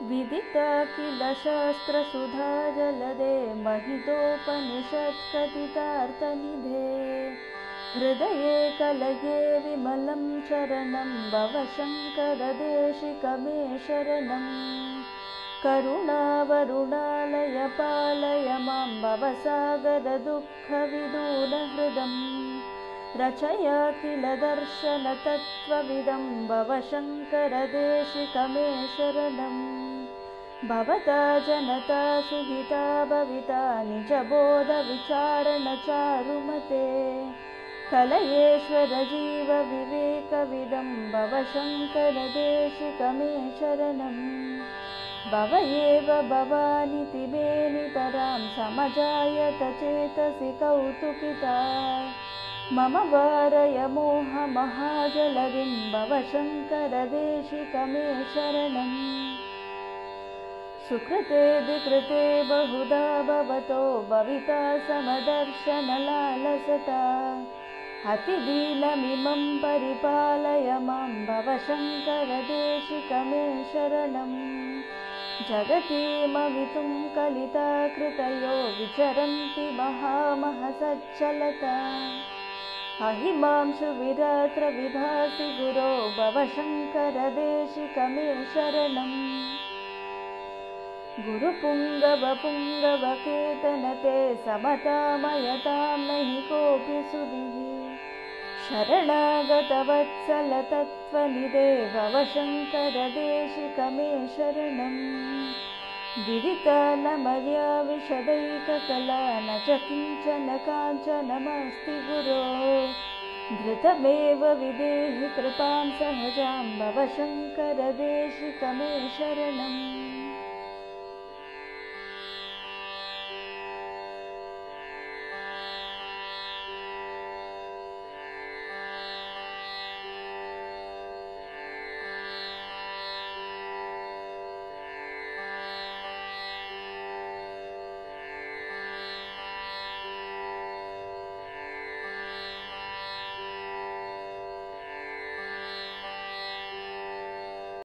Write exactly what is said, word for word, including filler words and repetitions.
विदिता किल शास्त्रसुधा जलदे महितोपनिषत्कथितार्थनिधे हृदये कलये विमलं चरणं भवशङ्करदेशिक मे शरणम् करुणावरुणालय पालय मां भवसागरदुःखविदूरहृदम् रचय किल दर्शनतत्त्वविदं भवशङ्करदेशिक मे शरणम् भवता जनता सुहिता भविता निजबोधविचारणचारुमते कलयेश्वर जीव विवेकविदं भवशङ्करदेशिक मे शरणम् भव एव भवानिति मे नितरां समजायत चेतसि कौतुकिता मम वारय मोहमहाजलधिं भवशङ्करदेशिक मे शरणम् सुकृते विकृते बहुधा भवतो भविता समदर्शनलालसता अतिदीनमिमं परिपालय मां भवशङ्करदेशिक मे शरणम् जगतीमवितुं कलिता कृतयो विचरन्ति महामहसच्चलता अहिमांशु विरात्र विभासि गुरो भवशङ्करदेशिक मे शरणम् गुरुपुङ्गवपुङ्गवकेतनते समतामयतां नहि कोऽपि सुधिः शरणागतवत्सलतत्त्वनिधे भवशङ्करदेशिक मे शरणम् विदिता न मया विशदैककला न च किञ्चन काञ्चनमस्ति गुरो धृतमेव विदेहि कृपां सहजां भवशङ्करदेशिक मे शरणम्।